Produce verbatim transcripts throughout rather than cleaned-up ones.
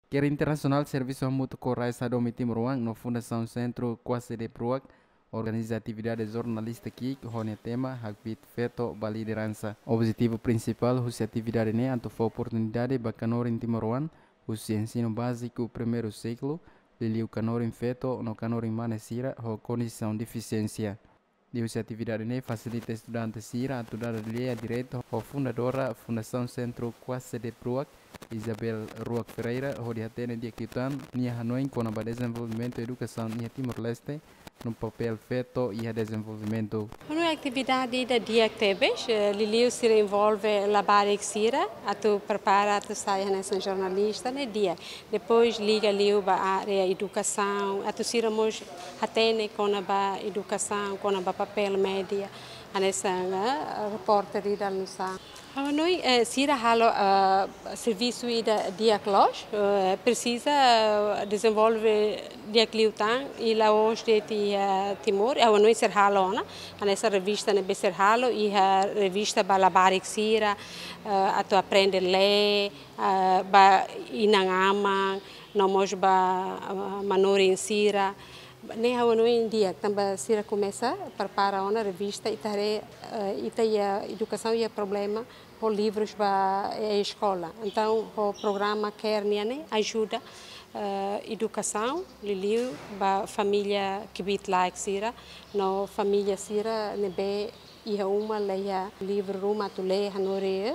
Quer Internacional Serviço Mútuo Corais Sadom Timruang, no Fundação Centro Quase de Pruak, organiza atividades jornalística aqui, que tema, Hagbit Feto, ba liderança. O objetivo principal, a atividade né, anto foi oportunidade bacanor em Timruang, o ensino básico primeiro ciclo, lili o canor em feto, no canor em manesira, o condição de deficiência. De usia atividade né, facilita estudantes sira, atuada de direito, o fundadora, Fundação Centro Quase de Pruak, Isabel Ruak Ferreira, onde atende de Quitan, Nia Hanoi, com o desenvolvimento e educação Nia Timor-Leste, no papel feito e a desenvolvimento. Uma atividade da dia que temos, Liliu se envolve na base Sira, a tu prepara, a tu sai nessa jornalista no dia. Depois liga Liu para a área educação, a tu siramos atende com a educação, com a papel média, a nessa repórter da nossa. Noi Sira halo serviço da diaclos precisa desenvolver diacliutan e lá hoje de Timor é o noi ser halo na nessa revista ne ser halo e a revista balabarik Sira a tu aprende a ler ba inangama nomos ba manori Sira nem a no Índia também Sira começa a preparar uma revista e tare e tem a educação e a problema por livros para a escola então o programa quer né ajuda a educação liliu para família que bit like Sira no família Sira nebe e uma leia livro Roma tu lê hanore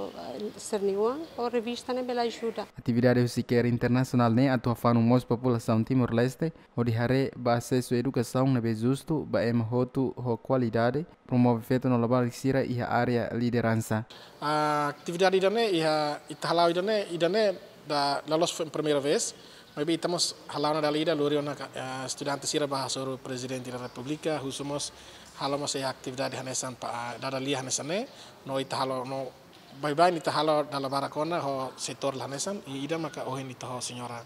ser nenhuma ou revista ne bela ajuda. Atividade sequer internacional né atua fanu mos população Timor-Leste onde hare ba acesso à educação nebe justo ba em hotu ho qualidade promove feito no labar sira e a área liderança. A atividade idane e a italau idane idane da lalos foi a primeira vez. Mas estamos falando da lida lori ona estudante sira bahasa o presidente da República, husumos halamos a atividade hanesan pa dada lia hanesane no itahalo no bye bye ni tahalo dala barakona ho setor hanesan e ida maka ohin ni taho senhora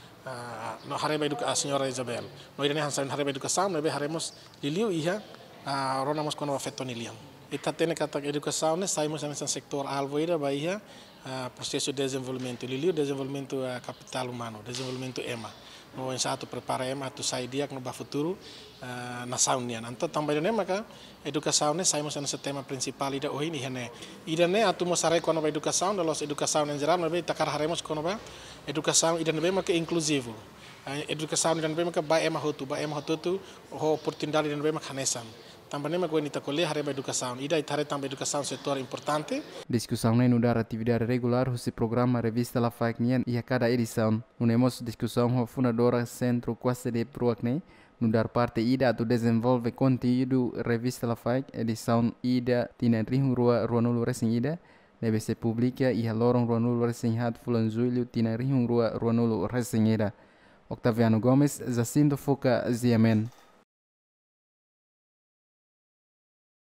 no hareba educa a senhora Isabel no ida ne hansan hareba educação no be haremos liliu iha ronamos kono afeto niliam ita tene kata educação ne saímos nesse sector alvo ida bahia processo de desenvolvimento liliu desenvolvimento capital humano desenvolvimento ema no em satu prepara ema tu sai dia no ba futuro na saunia nanto também ne maka educação ne saímos nesse tema principal ida ohin iha ne ida ne atu mosare kono ba educação dalos educação em geral no be takar haremos kono ba educação ida ne be maka inclusivo educação ida ne be maka ba ema hotu ba ema hotu ho oportunidade ida ne be maka hanesan também me conita colher hareba educação ida itare também educação setor importante discussão nem no dar atividade regular o programa revista La Fac Nien e a cada edição unemos discussão o fundadora centro quase de proacne no dar parte ida do desenvolve conteúdo revista La Fac edição ida tina rinhu rua ruanulu recém ida deve ser publica e a lorong ruanulu recém hat fulan julho tina rinhu rua ruanulu recém ida Octaviano Gomes Jacinto Foca Ziamen